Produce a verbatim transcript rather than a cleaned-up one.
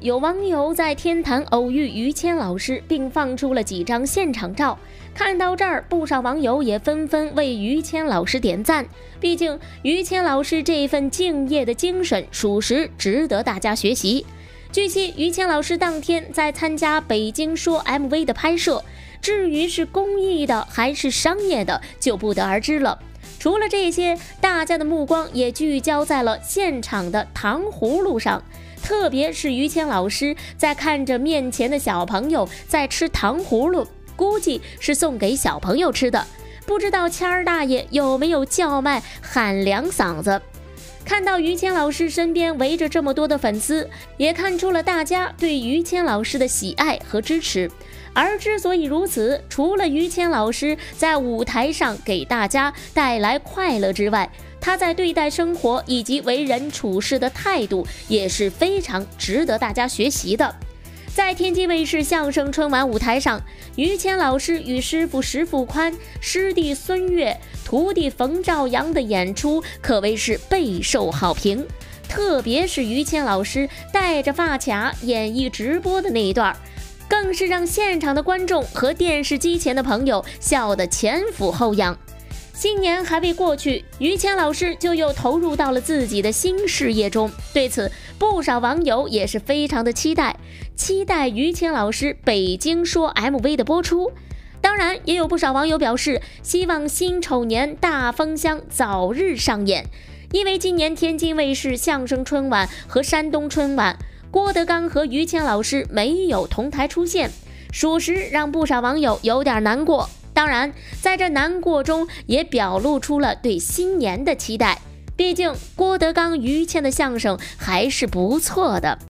有网友在天坛偶遇于谦老师，并放出了几张现场照。看到这儿，不少网友也纷纷为于谦老师点赞。毕竟于谦老师这份敬业的精神，属实值得大家学习。据悉，于谦老师当天在参加《北京说》M V 的拍摄，至于是公益的还是商业的，就不得而知了。除了这些，大家的目光也聚焦在了现场的糖葫芦上。特别是于谦老师在看着面前的小朋友在吃糖葫芦，估计是送给小朋友吃的，不知道谦儿大爷有没有叫卖喊两嗓子。看到于谦老师身边围着这么多的粉丝，也看出了大家对于谦老师的喜爱和支持。而之所以如此，除了于谦老师在舞台上给大家带来快乐之外，他在对待生活以及为人处事的态度也是非常值得大家学习的。在天津卫视相声春晚舞台上，于谦老师与师傅石富宽、师弟孙越、徒弟冯兆阳的演出可谓是备受好评。特别是于谦老师带着发卡演绎直播的那一段，更是让现场的观众和电视机前的朋友笑得前俯后仰。新年还未过去，于谦老师就又投入到了自己的新事业中。对此，不少网友也是非常的期待，期待于谦老师《北京说》M V 的播出。当然，也有不少网友表示，希望辛丑年大风箱早日上演。因为今年天津卫视相声春晚和山东春晚，郭德纲和于谦老师没有同台出现，属实让不少网友有点难过。当然，在这难过中也表露出了对新年的期待，毕竟郭德纲、于谦的相声还是不错的。